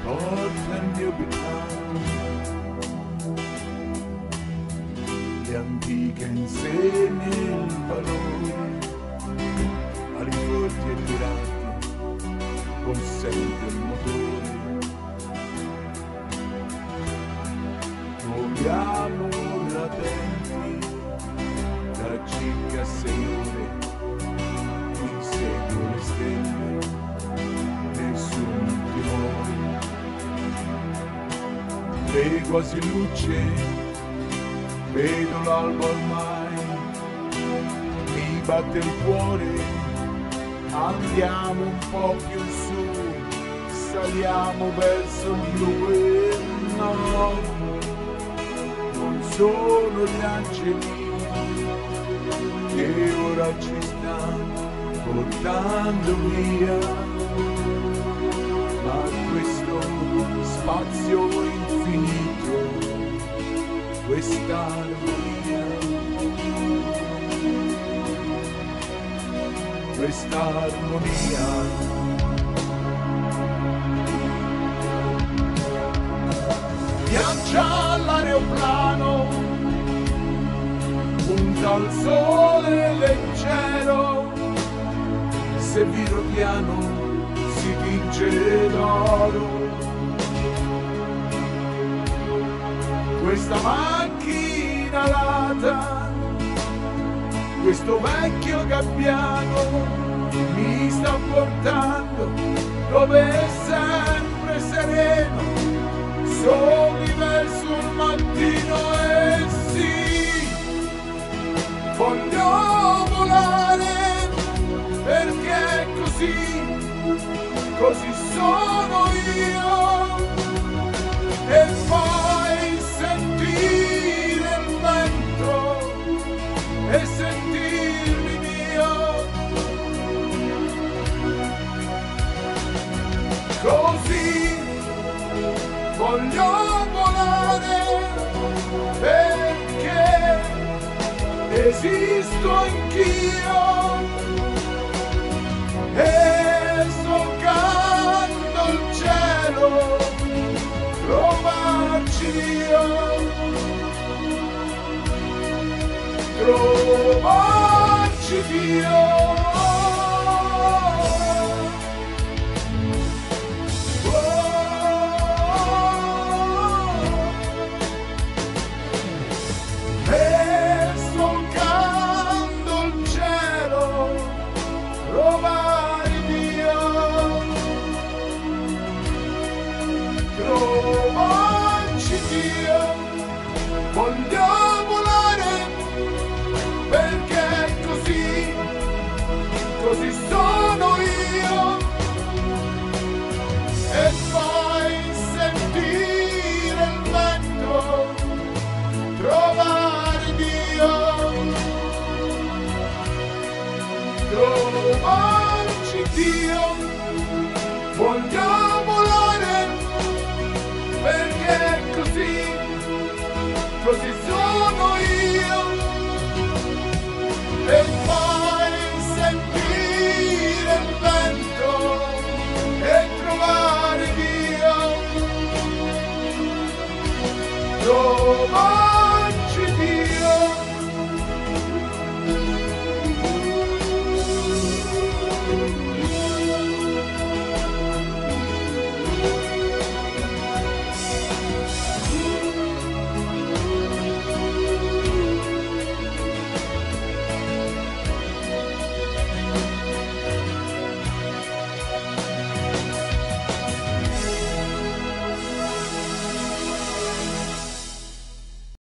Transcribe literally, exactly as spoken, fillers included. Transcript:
porta il mio piano, le antiche insegne e il valore, ali forti e durati, consente il motore. Muoviamo latenti da circa sei ore, inseguo le stelle, nessun timore. Lei quasi luce, vedo l'alba ormai, mi batte il cuore, andiamo un po' più su, saliamo verso il blu e no. Sono gli angeli che ora ci stanno portando via, ma questo spazio infinito, questa armonia, questa armonia. Viaggia l'aeroplano, punta al sole leggero, se viro piano si tinge d'oro. Questa macchina alata, questo vecchio gabbiano mi sta portando dove è sempre sereno, soli verso il mattino. E sì, voglio volare perché così, così sono io, e poi sentire il vento e sentirmi mio, così voglio volare perché esisto anch'io e toccando il cielo trovarci io, trovarci io. Voglio volare perché così, così sono io, e poi sentire il vento, trovare Dio, trovarci Dio.